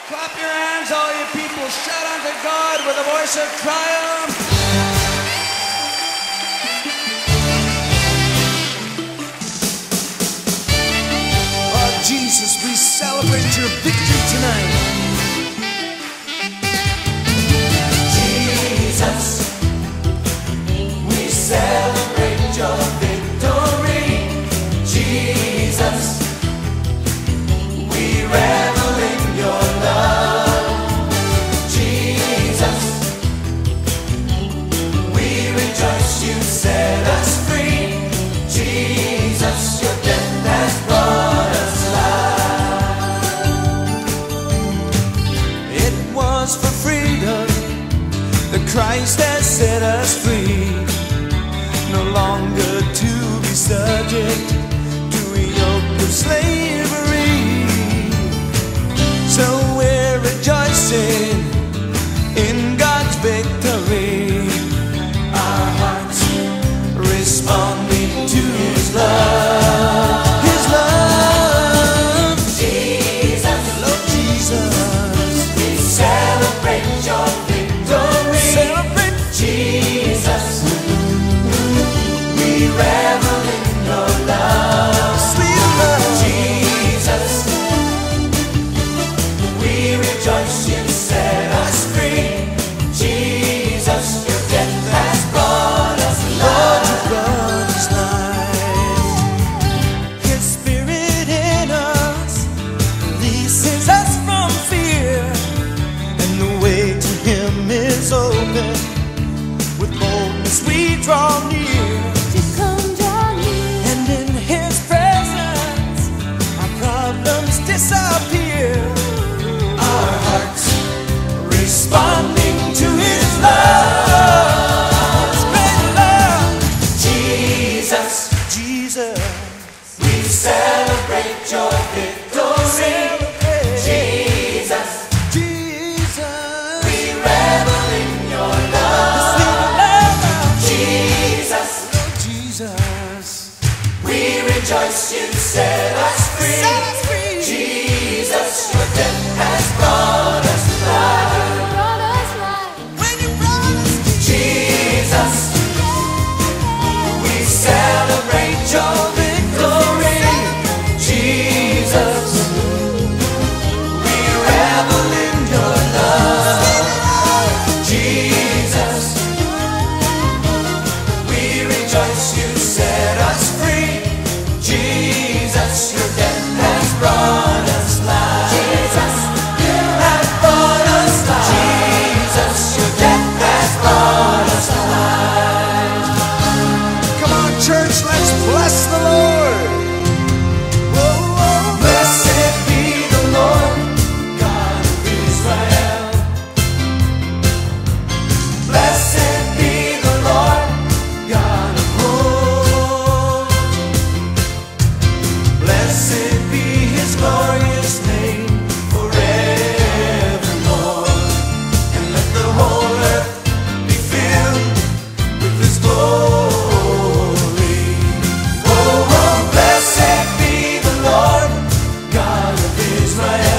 Clap your hands, all you people. Shout unto God with a voice of triumph. Oh, Jesus, we celebrate your victory tonight. Jesus, we celebrate your victory. Jesus, we revel in your love. Jesus, we rejoice you set us free. Jesus, your death has brought us life. It was for freedom that Christ has set us free, no longer to be subject to a yoke of slavery. So we're rejoicing in God's victory, our hearts responding to His love. His love, Jesus, Lord Jesus, we celebrate your victory. celebrate Jesus, we revel in your love. sweet love. Jesus, we rejoice you set us free. Jesus, your death has brought us life. God is life. His Spirit in us releases us from fear, and the way to Him is open. With boldness we draw near, and in His presence our problems disappear. Our hearts responding to His love. His great love, Jesus, Jesus, we celebrate your victory. Jesus, Jesus, we revel in your love. sweet love, Jesus, Jesus, we rejoice you set us free. set us free. Jesus, your death has brought us life. When you brought us, Jesus, we celebrate your victory. Jesus, we revel in your love. Jesus, we rejoice you set us free. Jesus, your death has brought us life. Jesus, you have brought us life. Jesus, your death has brought us life. come on, church, let's bless the Lord. Blessed be the Lord, God of Israel. Blessed be the Lord, God of hosts. Blessed be His glorious name forevermore. And let the whole earth be filled with His glory. Oh, oh, blessed be the Lord, God of Israel.